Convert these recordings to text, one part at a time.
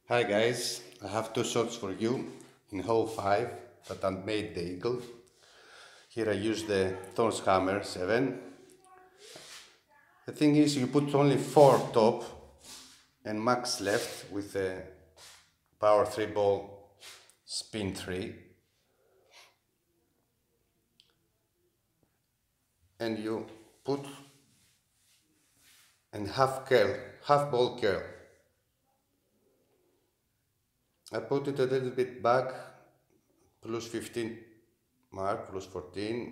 Hi guys, I have two shots for you in hole 5 that I made the eagle. Here I use the Thor's Hammer 7. The thing is you put only 4 top and max left with the power 3 ball spin 3. And you put and half ball curl. I put it a little bit back, plus 15 mark, plus 14.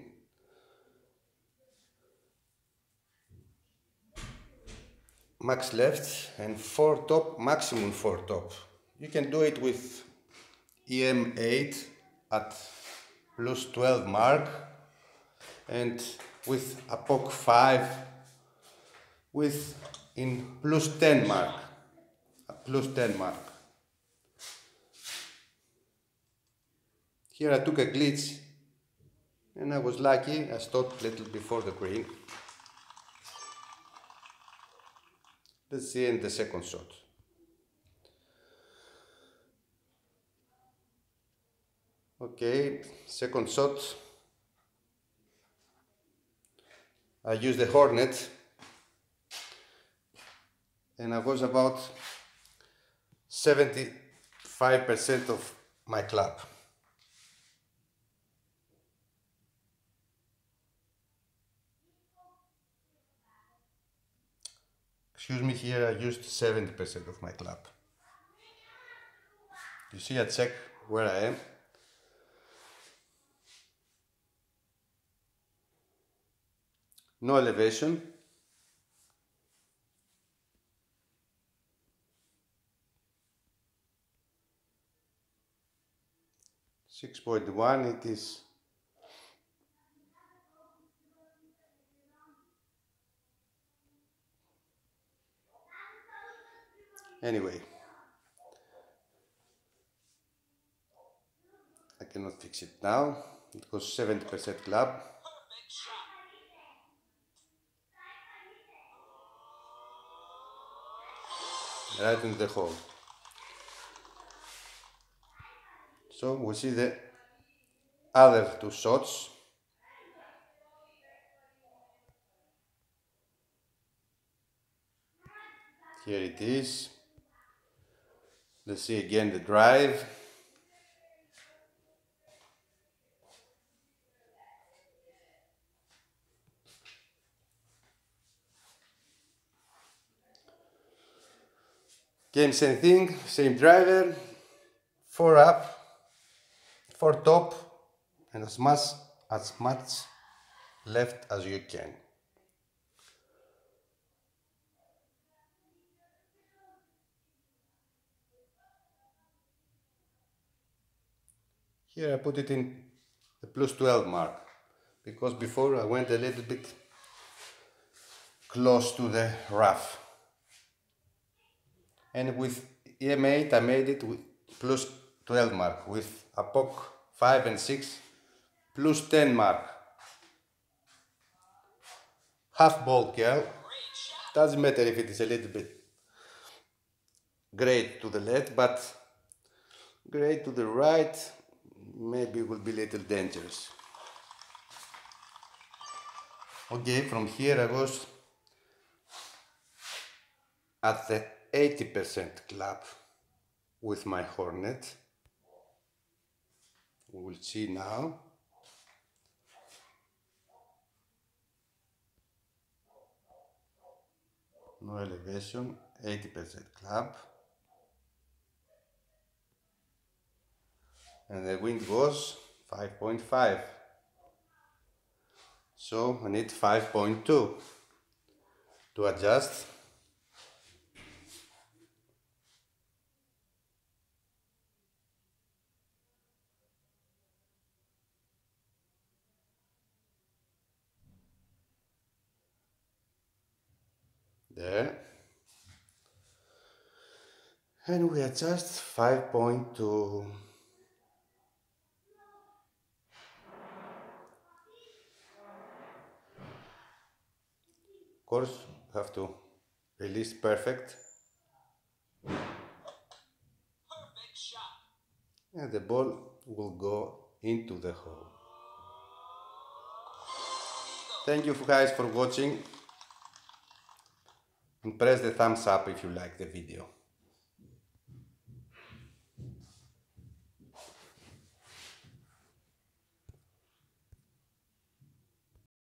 Max left and 4 top, maximum 4 top. You can do it with EM8 at plus 12 mark and with a POC 5 with in plus 10 mark, plus 10 mark. Here I took a glitch and I was lucky, I stopped a little before the green. Let's see in the second shot. Okay, second shot. I used the Hornet and I was about 75% of my club. Excuse me, here I used 70% of my club. You see, I check where I am. No elevation. .1 it is. Anyway, I cannot fix it now. It was 70% club. Right in the hole. So we see the other two shots. Here it is. Let's see again the drive. Again, same thing, same driver, 4 up, 4 top, and as much left as you can. Here I put it in the plus 12 mark, because before I went a little bit close to the rough. And with EM8 I made it with plus 12 mark, with a POC 5 and 6 plus 10 mark. Half ball curl, doesn't matter if it is a little bit great to the left, but great to the right, maybe it will be a little dangerous. Okay, from here I was at the 80% club with my Hornet. We will see now. No elevation, 80% club. And the wind was 5.5. So I need 5.2 to adjust. There. And we adjust 5.2. Of course, you have to release perfect. and the ball will go into the hole. Thank you guys for watching, and press the thumbs up if you like the video.